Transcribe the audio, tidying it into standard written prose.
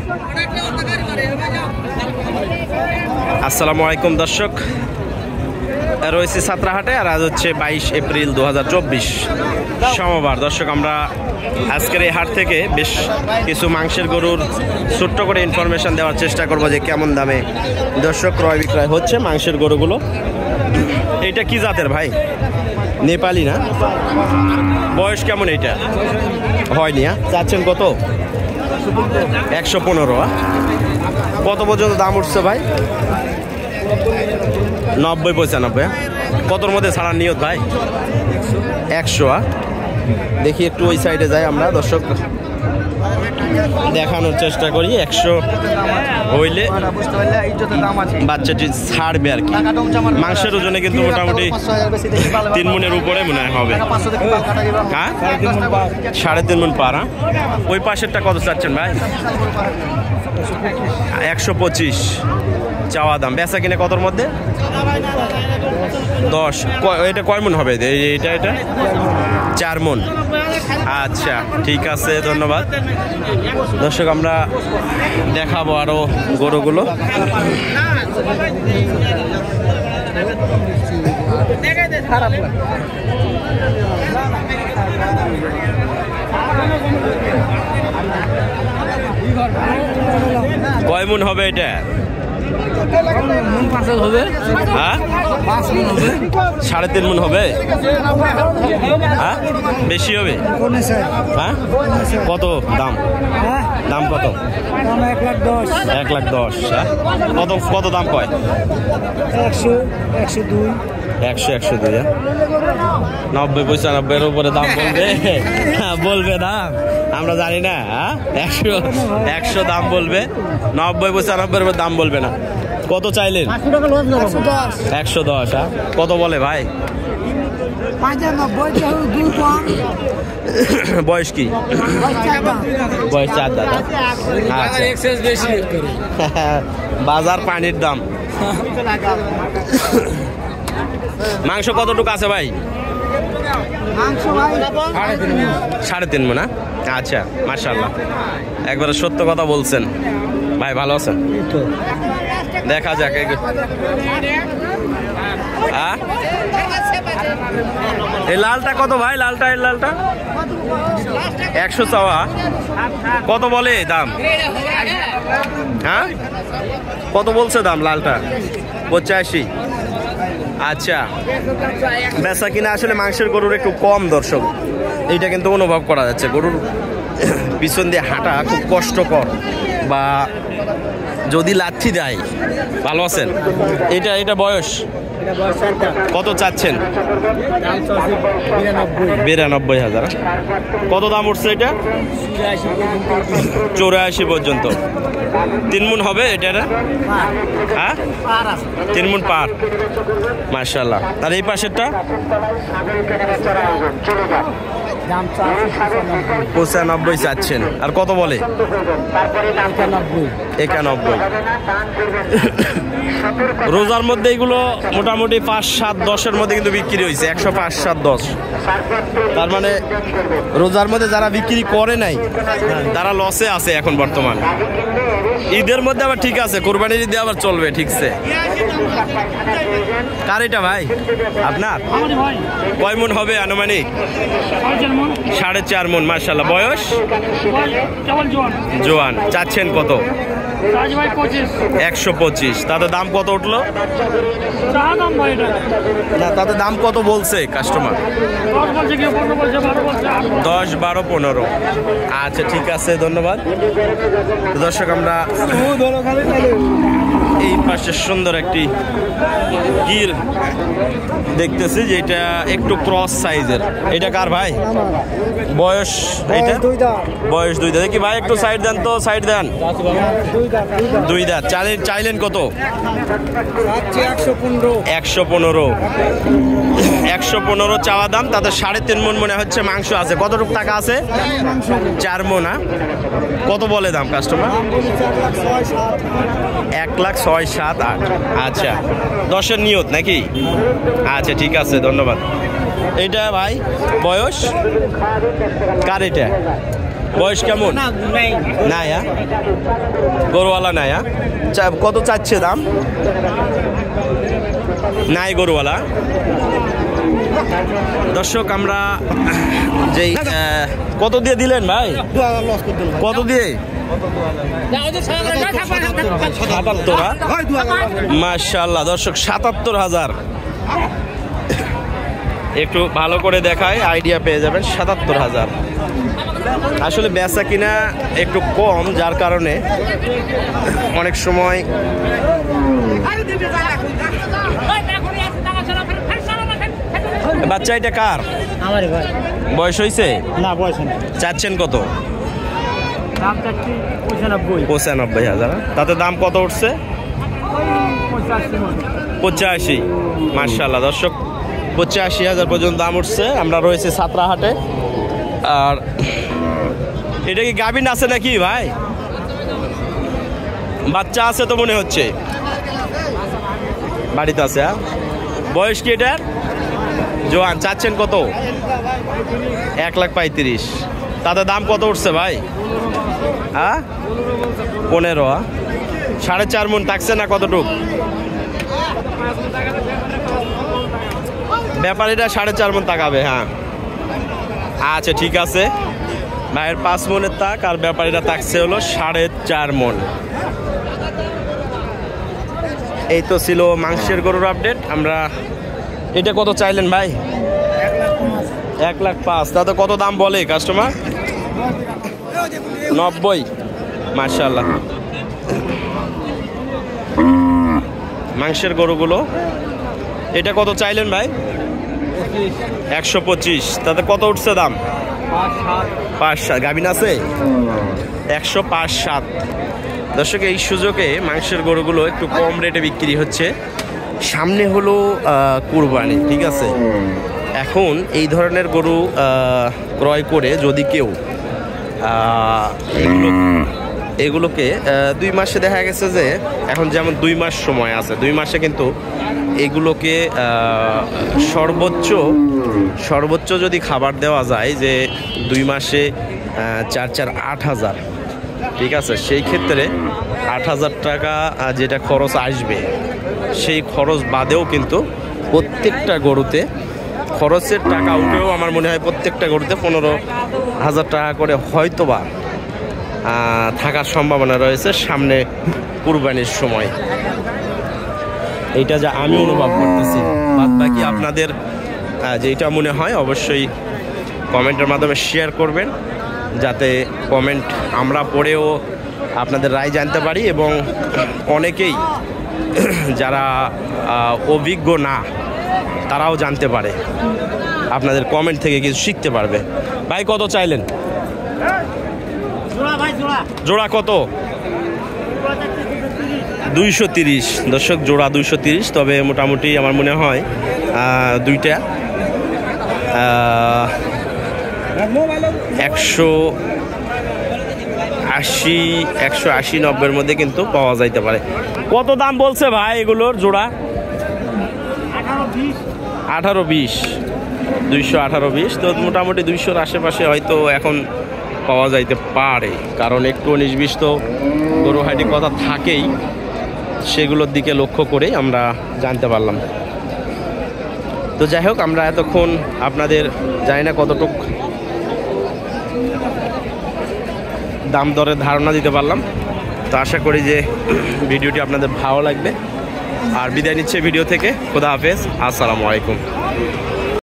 আসসালামু আলাইকুম দর্শক, রয়েছে সাতরাহাটে আর আজ হচ্ছে 22 এপ্রিল 2024 সোমবার। দর্শক আমরা আজকের এই হাট থেকে বেশ কিছু মাংসের গরুর ছোট্ট করে ইনফরমেশন দেওয়ার চেষ্টা করব যে কেমন দামে দর্শক ক্রয় বিক্রয় হচ্ছে মাংসের গরুগুলো। এটা কি জাতের ভাই? নেপালি না? বয়স কেমন এইটা? হয়নি? চাচ্ছেন কত? 115। কত পর্যন্ত দাম উঠছে ভাই? 90-95। কতর মধ্যে ছাড়ার নিয়ত ভাই? 100। দেখি একটু ওই সাইডে যাই আমরা দর্শক, দেখানোর চেষ্টা করি। 100 হইলে বাচ্চাটি ছাড়বে আর কি। মাংসের ওজনে কিন্তু মোটামুটি 3 মণের উপরে মনে হবে। হ্যাঁ, 3.5 মণ পার। ওই পাশেরটা কত চাচ্ছেন ভাই? 125 চাওয়া দাম। বেচা কিনে কতর মধ্যে? 10। এটা কয় মণ হবে? এটা 4 মণ। আচ্ছা ঠিক আছে, ধন্যবাদ দর্শক। আমরা দেখাবো আরো গরুগুলো। কয় মণ হবে এটা? 3.5 মণ হবে। হ্যাঁ, বেশি হবে। হ্যাঁ, কত দাম? দাম কত? 1,10,000। কত দাম কয়? 100-102। 100-102। 90-95 উপরে দাম বলবে? বলবে দাম আমরা জানি না। 100 দাম বলবে, 90-95 দাম বলবে না। কত চাইলেন? 110। কত বলে ভাই? বয়স কি? বয়স 4 দাঁত। বাজার পানির দাম। মাংস কতটুকু আছে ভাই? 3.5 মণ। আচ্ছা মাশাআল্লাহ, একবারে সত্য কথা বলছেন ভাই। ভালো আছেন? দেখা যাক। এই লালটা কত ভাই? লালটা, এই লালটা 100 চাওয়া। কত বলে দাম? হ্যাঁ, কত বলছে দাম লালটা? 85। আচ্ছা, বেচা কিনা আসলে মাংসের গরুর একটু কম দর্শক, এইটা কিন্তু অনুভব করা যাচ্ছে। গরুর পিছন দিয়ে হাঁটা খুব কষ্টকর, বা যদি লাথি দেয়। ভালো আছেন? এটা বয়স কত চাচ্ছেন? 92,000। কত দাম উঠছে এটা? 84 পর্যন্ত। 3 মণ হবে এটা? হ্যাঁ, 3 মণ পার। মাশাআল্লাহ। আর এই পাশেরটা? 95 চাচ্ছেন। আর কত বলে? 91। রোজার মধ্যে এগুলো মোটামুটি 5-7-10 মধ্যে কিন্তু বিক্রি হয়েছে। 105-7-10। তার মানে রোজার মধ্যে যারা বিক্রি করে নাই তারা লসে আছে এখন বর্তমান। ঈদের মধ্যে আবার ঠিক আছে, কোরবানির ঈদে আবার চলবে ঠিকছে। কার এটা ভাই? আপনার? কয় মণ হবে আনুমানিক? 4.5 মণ। মাশাআল্লাহ। বয়স? জোয়ান। চাচ্ছেন কত? 125। তাতে দাম কত উঠলো? না, তাতে দাম কত বলছে কাস্টমার? 10, 12, 15। আচ্ছা ঠিক আছে, ধন্যবাদ দর্শক। আমরা এই পাশে সুন্দর একটি গির দেখতেছি, যেটা একটু ক্রস সাইজের। এটা কার ভাই? বয়স? এটা বয়স 2 দাঁত। দেখি ভাই একটু সাইড দেন তো, সাইড দেন। 2 দাঁত। চাইলেন কত? 115। 115 চাওয়া দাম। তাদের 3.5 মণ মনে হচ্ছে মাংস আছে। কতটুকু টাকা আছে? 4 মণ। কত বলে দাম কাস্টমার? 1,06,000-1,07,000-8। আচ্ছা, 10-এর নিয়ত নাকি? আচ্ছা ঠিক আছে, ধন্যবাদ। এটা ভাই বয়স কার? এটা বয়স কেমন? নাই গরুওয়ালা নাই। কত চাচ্ছে দাম? নাই গরুওয়ালা। দর্শক আমরা যেই কত দিয়ে দিলেন ভাই? কত দিয়ে? 77। মাশাআল্লাহ দর্শক 77,000। একটু ভালো করে দেখায় আইডিয়া পেয়ে যাবেন। 77,000 আসলে বেচা কিনা একটু কম, যার কারণে অনেক সময় বাচ্চা এটা কার? আমারই ভাই। বয়স হয়েছে? না বয়স না। চাচ্ছেন কত? দাম চাচ্ছি 95,000। তাতে দাম কত উঠছে? 85। মাশাআল্লাহ দর্শক 85,000 পর্যন্ত দাম উঠছে। আমরা রয়েছে সাতরাহাটে। আর এটা কি গাভিন আছে নাকি ভাই? বাচ্চা আছে তো মনে হচ্ছে, বাড়িতে আছে। বয়স কি এটার? জোয়ান। চাচ্ছেন কত? 1,35,000। তাতে দাম কত উঠছে ভাই? 15। 4.5 মণ থাকছে না কতটুক? ব্যাপারীরা 4.5 মণ তাকাবে। হ্যাঁ আচ্ছা ঠিক আছে। ভাইয়ের 5 মণের তাক আর ব্যাপারীরা তাকছে হলো 4.5 মণ। এই তো ছিল মাংসের গরুর আপডেট। আমরা এটা কত চাইলেন ভাই? 1,05,000। তাতে কত দাম বলে কাস্টমার? 90। মাশাআল্লাহ মাংসের গরুগুলো। এটা কত চাইলেন ভাই? 125। তাতে কত উঠছে দাম? 5-7। গাভিন আছে? 105-7। দর্শক এই সুযোগে মাংসের গরুগুলো একটু কম রেটে বিক্রি হচ্ছে। সামনে হলো কুরবানি, ঠিক আছে? এখন এই ধরনের গরু ক্রয় করে যদি কেউ এগুলোকে 2 মাসে দেখা গেছে যে এখন যেমন 2 মাস সময় আছে, 2 মাসে কিন্তু এগুলোকে সর্বোচ্চ যদি খাবার দেওয়া যায় যে 2 মাসে 4-4 8,000, ঠিক আছে? সেই ক্ষেত্রে 8,000 টাকা যেটা খরচ আসবে, সেই খরচ বাদেও কিন্তু প্রত্যেকটা গরুতে খরচের টাকা উঠেও আমার মনে হয় প্রত্যেকটা গরুতে 15,000 টাকা করে হয়তোবা থাকার সম্ভাবনা রয়েছে সামনে কুরবানির সময়। এইটা যা আমি অনুভব করতেছি। বাদ বাকি আপনাদের যেটা মনে হয় অবশ্যই কমেন্টের মাধ্যমে শেয়ার করবেন, যাতে কমেন্ট আমরা পড়েও আপনাদের রায় জানতে পারি এবং অনেকেই যারা অভিজ্ঞ না তারাও জানতে পারে, আপনাদের কমেন্ট থেকে কিছু শিখতে পারবে। ভাই কত চাইলেন? জোড়া কত? 230। দর্শক জোড়া 230। তবে মোটামুটি আমার মনে হয় দুইটা 180-190-এর মধ্যে কিন্তু পাওয়া যাইতে পারে। কত দাম বলছে ভাই এগুলোর জোড়া? 18-20। 218-20। তো মোটামুটি 200-র আশেপাশে হয়তো এখন পাওয়া যাইতে পারে, কারণ একটু 19-20 তো গরু হাটের কথা থাকেই, সেগুলোর দিকে লক্ষ্য করে আমরা জানতে পারলাম। তো যাই হোক, আমরা এতক্ষণ আপনাদের জানি না কতটুক দাম দরের ধারণা দিতে পারলাম। তো আশা করি যে ভিডিওটি আপনাদের ভালো লাগবে। আর বিদায় নিচ্ছে ভিডিও থেকে। খোদা হাফেজ, আসসালামু আলাইকুম।